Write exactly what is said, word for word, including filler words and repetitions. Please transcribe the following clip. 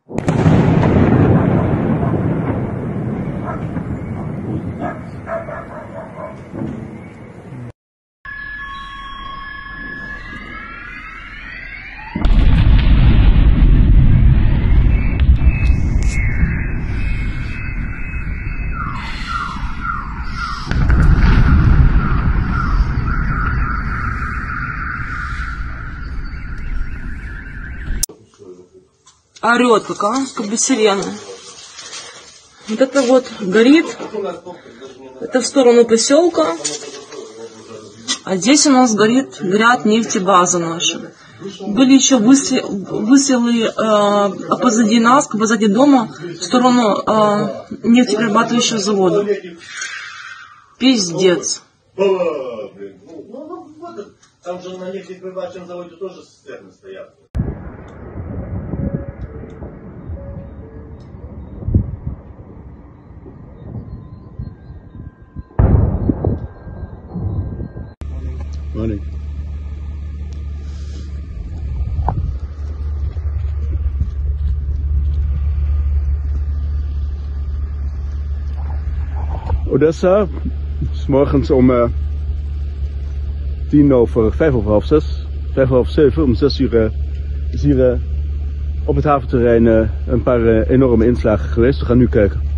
Орет как, а? Как бы сирена. Вот это вот горит. Это в сторону поселка. А здесь у нас горит, горят нефтебаза наша. Были еще выстрелы э, позади нас, позади дома, в сторону э, нефтеперерабатывающего завода. Пиздец. Там же на нефтеперерабатывающем заводе тоже цистерны стоят. Morning. Odessa, s morgens om uh, tien over vijf over half zes, vijf over zeven, om zes uur uh, is hier uh, op het haventerrein uh, een paar uh, enorme inslagen geweest. We gaan nu kijken.